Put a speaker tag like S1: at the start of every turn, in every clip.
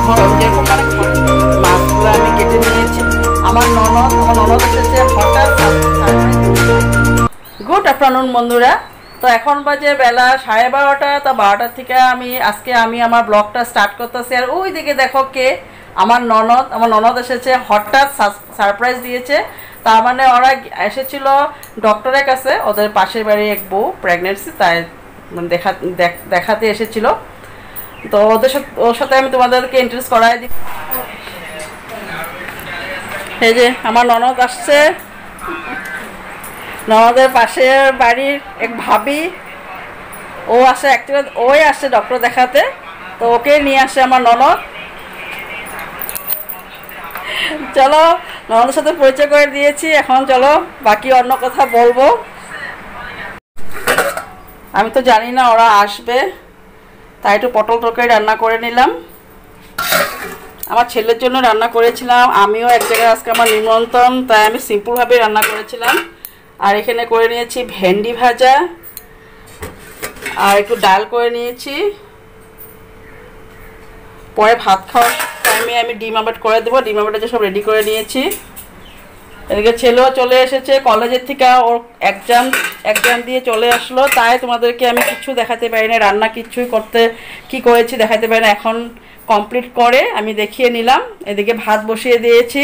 S1: যেরকম মানে মাছগুলো আমি কেটে নিয়েছি। আমার ননদ এসেছে হঠাৎ। গুড আফটারনুন বন্ধুরা। তো এখন বাজে বেলা 12:30। তো 12টার থেকে আমি আমার ব্লগটা স্টার্ট করতেছি। আর ওই দিকে দেখো কে, আমার ননদ এসেছে হঠাৎ, সারপ্রাইজ দিয়েছে। তার মানে ওরা এসেছিল ডক্টরের কাছে, ওদের পাশের বাড়ি এক বউ প্রেগনেন্সি, তাই দেখাতে এসেছিল। তো ওর সাথে আমি তোমাদেরকে ইন্ট্রোডিউস করাই দিই। এই যে আমার ননদ আসছে, ননদের পাশের বাড়ির এক ভাবি, ও আসে অ্যাকচুয়ালি ওই আসছে ডক্টর দেখাতে, তো ওকে নিয়ে আসে আমার ননদ। চলো, ননদের সাথে পরিচয় করে দিয়েছি, এখন চলো বাকি অন্য কথা বলবো। আমি তো জানি না ওরা আসবে, তাই একটু পটল তরকারি রান্না করে নিলাম। আমার ছেলের জন্য রান্না করেছিলাম, আমিও এক জায়গায় আজকে আমার নিমন্ত্রণ, তাই আমি সিম্পলভাবে রান্না করেছিলাম। আর এখানে করে নিয়েছি ভেন্ডি ভাজা, আর একটু ডাল করে নিয়েছি। পরে ভাত খাওয়ার টাইমে আমি ডিম আমলেট করে দেবো। ডিম আমলেটটা সব রেডি করে নিয়েছি। এদিকে ছেলেও চলে এসেছে কলেজের থেকে, ওর এক্সাম দিয়ে চলে আসলো, তাই তোমাদেরকে আমি কিছু দেখাতে পারি না, রান্না কিছুই কি করেছি দেখাতে পারি না। এখন কমপ্লিট করে আমি দেখিয়ে নিলাম। এদিকে ভাত বসিয়ে দিয়েছি।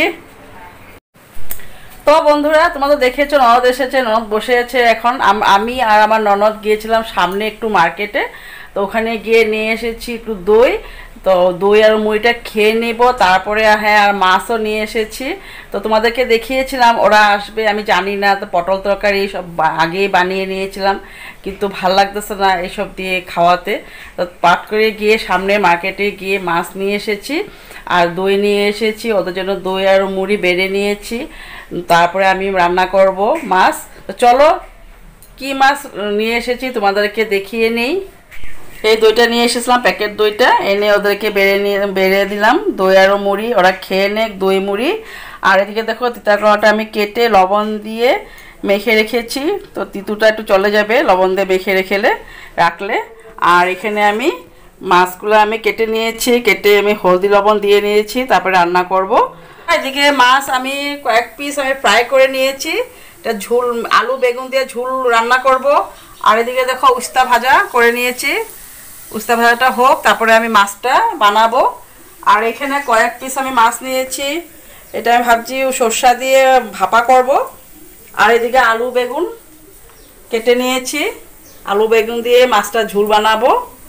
S1: তো বন্ধুরা, তোমাদের দেখেছো ননদ এসেছে, ননদ বসে আছে। এখন আমি আর আমার ননদ গিয়েছিলাম সামনে একটু মার্কেটে, তো ওখানে গিয়ে নিয়ে এসেছি একটু দই। তো দই আর মুড়িটা খেয়ে নেব, তারপরে হ্যাঁ আর মাছও নিয়ে এসেছি। তো তোমাদেরকে দেখিয়েছিলাম ওরা আসবে, আমি জানি না, তো পটল তরকারি সব আগেই বানিয়ে নিয়েছিলাম, কিন্তু ভাল লাগতেছে না এসব দিয়ে খাওয়াতে। তো পাট করে গিয়ে সামনে মার্কেটে গিয়ে মাছ নিয়ে এসেছি আর দই নিয়ে এসেছি, ওদের জন্য দই আর মুড়ি বেড়ে নিয়েছি। তারপরে আমি রান্না করব মাছ। তো চলো কি মাছ নিয়ে এসেছি তোমাদেরকে দেখিয়ে নেই। এই দইটা নিয়ে এসেছিলাম, প্যাকেট দইটা এনে ওদেরকে বেড়ে দিলাম, দই আর মুড়ি, ওরা খেয়ে নে দই মুড়ি। আর এদিকে দেখো তিতাকলাটা আমি কেটে লবণ দিয়ে মেখে রেখেছি, তো তিতুটা একটু চলে যাবে লবণ দিয়ে মেখে রাখলে। আর এখানে আমি মাছগুলো আমি কেটে নিয়েছি, কেটে আমি হলদি লবণ দিয়ে নিয়েছি, তারপরে রান্না করব। এদিকে মাছ আমি কয়েক পিস আমি ফ্রাই করে নিয়েছি, এটা ঝোল আলু বেগুন দিয়ে ঝোল রান্না করব। আর এদিকে দেখো উস্তা ভাজা করে নিয়েছি, উস্তা ভাজাটা হোক, তারপরে আমি মাছটা বানাবো। আর এখানে কয়েক পিস আমি মাছ নিয়েছি, এটা আমি ভাবছি সরষা দিয়ে ভাপা করব। আর এদিকে আলু বেগুন কেটে নিয়েছি, আলু বেগুন দিয়ে মাছটা ঝোল বানাবো।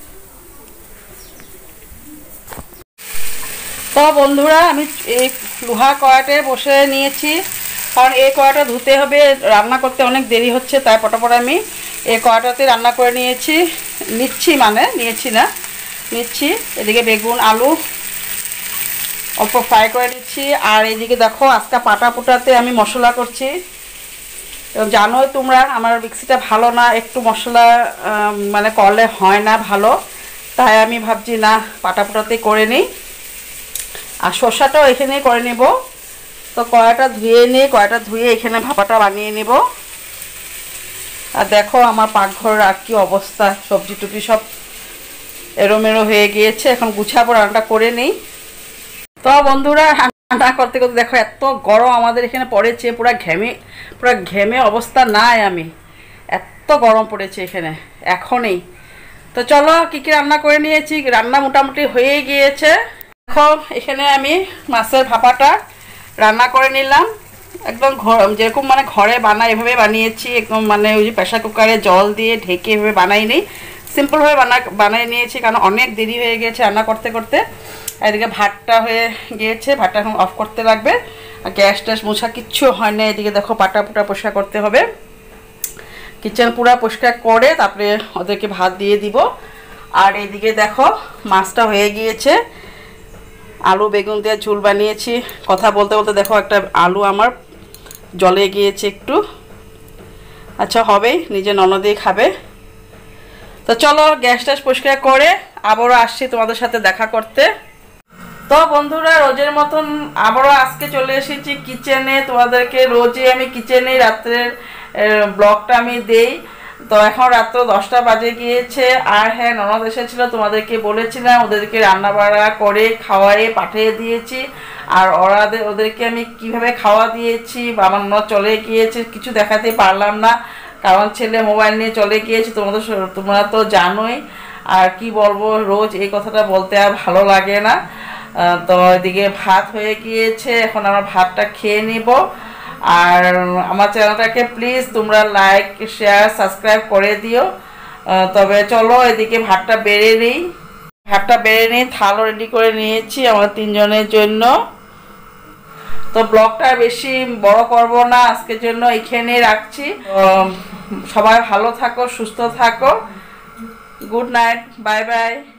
S1: তো বন্ধুরা, আমি এই লোহা কড়াইতে বসে নিয়েছি, কারণ এই কড়াইটা ধুতে হবে, রান্না করতে অনেক দেরি হচ্ছে, তাই পটাপট আমি এই কড়াইটাতে রান্না করে নিচ্ছি। এদিকে বেগুন আলু অল্প ফ্রাই করে নিচ্ছি। আর এদিকে দেখো আজকে পাটা পুটাতে আমি মশলা করছি। জানোই তোমরা আমার মিক্সিটা ভালো না, একটু মশলা মানে করলে হয় না ভালো, তাই আমি ভাবছি না পাটা পুটাতে করে নিই। আর শসাটাও এখানেই করে নেব। তো কড়াইটা ধুয়ে এখানে ভাপাটা বানিয়ে নেব। আর দেখো আমার পাকঘরের আর কি অবস্থা, সবজি টুবজি সব এলোমেলো হয়ে গিয়েছে, এখন গুছাবো, রান্নাটা করে নেই। তো বন্ধুরা, রান্না করতে করতে দেখো এত গরম আমাদের এখানে পড়েছে, পুরো ঘেমে অবস্থা নাই, আমি এত গরম পড়েছে এখানে এখনই। তো চলো কি রান্না করে নিয়েছি, রান্না মোটামুটি হয়ে গিয়েছে। দেখো এখানে আমি মাছের ভাপাটা রান্না করে নিলাম, একদম যেরকম মানে ঘরে বানাই এভাবে বানিয়েছি, একদম মানে ওই যে প্রেশার কুকারে জল দিয়ে ঢেকে এভাবে বানাই নেই, সিম্পলভাবে বানিয়ে নিয়েছি, কারণ অনেক দেরি হয়ে গেছে রান্না করতে করতে। এদিকে ভাতটা হয়ে গিয়েছে, ভাতটা এখন অফ করতে লাগবে। গ্যাস ট্যাস মোছা কিচ্ছু হয় না। এদিকে দেখো পাটা পুটা পরিষ্কার করতে হবে, কিচেন পুরা পরিষ্কার করে তারপরে ওদেরকে ভাত দিয়ে দিব। আর এইদিকে দেখো মাছটা হয়ে গিয়েছে, আলু বেগুন দিয়ে ঝোল বানিয়েছি। কথা বলতে বলতে দেখো একটা আলু আমার জলে গিয়েছে একটু, আচ্ছা হবেই, নিজে ননদেই খাবে। তো চলো গ্যাস ট্যাস পরিষ্কার করে আবারও আসছি তোমাদের সাথে দেখা করতে। তো বন্ধুরা, রোজের মতন আবারও আজকে চলে এসেছি কিচেনে। তোমাদেরকে রোজই আমি কিচেনে রাত্রের ব্লগটা আমি দেই। তো এখন রাত্র 10টা বাজে গিয়েছে। আর হ্যাঁ, ননদ এসেছিল, তোমাদেরকে বলেছিলাম, ওদেরকে রান্না বাড়া করে খাওয়ায়ে পাঠিয়ে দিয়েছি। আর ওদেরকে আমি কিভাবে খাওয়া দিয়েছি বা আমার ননদ চলে গিয়েছে কিছু দেখাতে পারলাম না, কারণ ছেলে মোবাইল নিয়ে চলে গিয়েছে। তোমরা তো জানোই। আর কি বলবো, রোজ এই কথাটা বলতে আর ভালো লাগে না। তো এদিকে ভাত হয়ে গিয়েছে, এখন আমরা ভাতটা খেয়ে নিব। আর আমার চ্যানেলটাকে প্লিজ তোমরা লাইক শেয়ার সাবস্ক্রাইব করে দিও। তবে চলো এদিকে ভাতটা বেড়ে নিই। থালও রেডি করে নিয়েছি আমার 3 জনের জন্য। তো ব্লগটা বেশি বড় করব না, আজকের জন্য এখানেই রাখছি। সবাই ভালো থাকো, সুস্থ থাকো। Good night, bye by.